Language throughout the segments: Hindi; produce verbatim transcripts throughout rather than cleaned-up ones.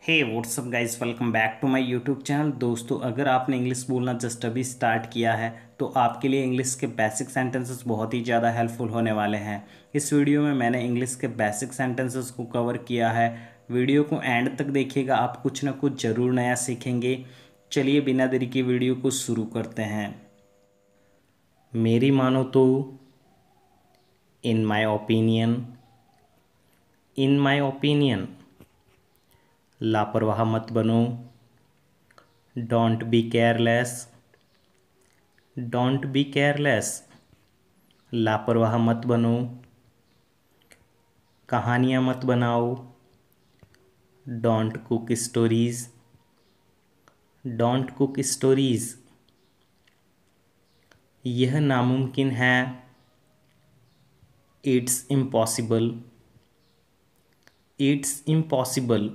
Hey what's up guys, welcome back to my YouTube channel. दोस्तों, अगर आपने इंग्लिश बोलना जस्ट अभी स्टार्ट किया है तो आपके लिए इंग्लिश के बेसिक सेंटेंसेस बहुत ही ज़्यादा हेल्पफुल होने वाले हैं। इस वीडियो में मैंने इंग्लिश के बेसिक सेंटेंसेस को कवर किया है। वीडियो को एंड तक देखिएगा, आप कुछ ना कुछ ज़रूर नया सीखेंगे। चलिए बिना देरी की वीडियो को शुरू करते हैं। मेरी मानो तो इन my opinion in my opinion लापरवाह मत बनो। Don't be careless don't be careless लापरवाह मत बनो। कहानियाँ मत बनाओ। Don't cook stories don't cook stories यह नामुमकिन है। इट्स इम्पॉसिबल इट्स इम्पॉसिबल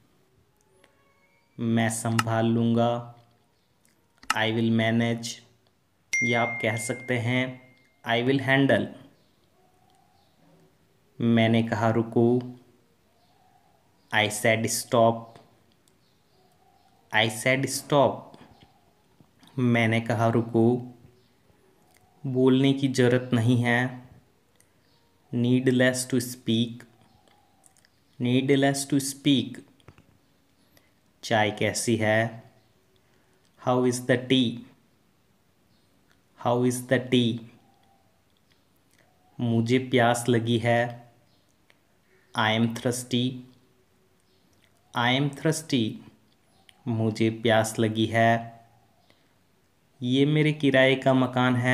मैं संभाल लूँगा। आई विल मैनेज, या आप कह सकते हैं आई विल हैंडल। मैंने कहा रुको। I said stop I said stop मैंने कहा रुको। बोलने की ज़रूरत नहीं है। Needless to speak needless to speak चाय कैसी है। How is the tea how is the tea मुझे प्यास लगी है। I am thirsty I am thirsty मुझे प्यास लगी है। ये मेरे किराए का मकान है।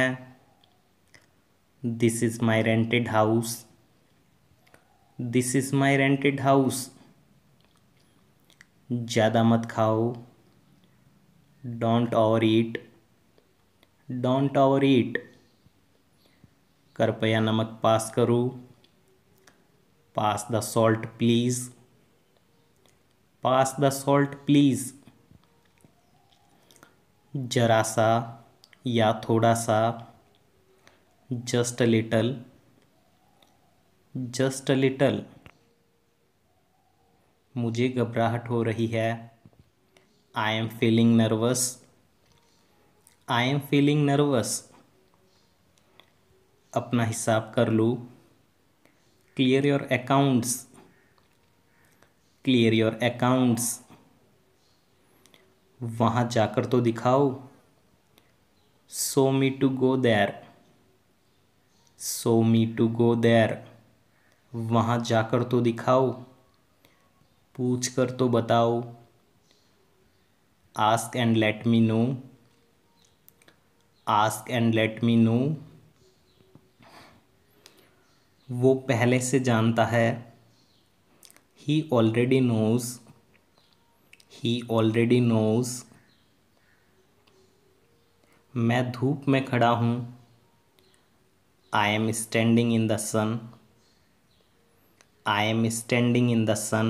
This is my rented house this is my rented house ज़्यादा मत खाओ। Don't over eat don't over eat कृपया नमक पास करो। Pass the salt please pass the salt please जरा सा या थोड़ा सा। Just a little just a little मुझे घबराहट हो रही है। I am feeling nervous I am feeling nervous अपना हिसाब कर लो। Clear your accounts clear your accounts वहाँ जाकर तो दिखाओ। Show me to go there show me to go there वहाँ जाकर तो दिखाओ। पूछ कर तो बताओ। Ask and let me know ask and let me know वो पहले से जानता है। He already knows he already knows मैं धूप में खड़ा हूँ। I am standing in the sun I am standing in the sun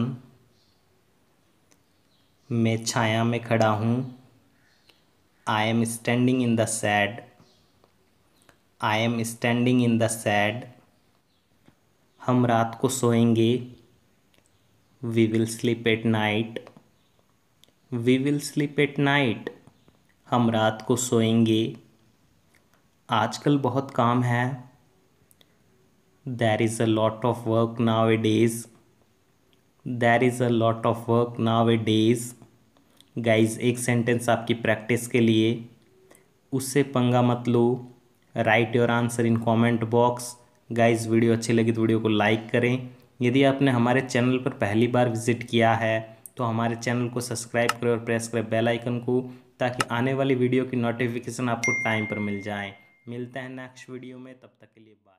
मैं छाया में खड़ा हूँ। I am standing in the sad I am standing in the shade हम रात को सोएंगे। We will sleep at night we will sleep at night हम रात को सोएंगे। आजकल बहुत काम है। There is a lot of work nowadays there is a lot of work nowadays guys, एक सेंटेंस आपकी प्रैक्टिस के लिए, उससे पंगा मत लो। Write your answer in comment box. Guys, video अच्छी लगी तो वीडियो को लाइक करें। यदि आपने हमारे चैनल पर पहली बार विजिट किया है तो हमारे चैनल को सब्सक्राइब करें और प्रेस करें बेल आइकन को, ताकि आने वाली वीडियो की नोटिफिकेशन आपको टाइम पर मिल जाए। मिलते हैं नेक्स्ट वीडियो में, तब तक के लिए बाय।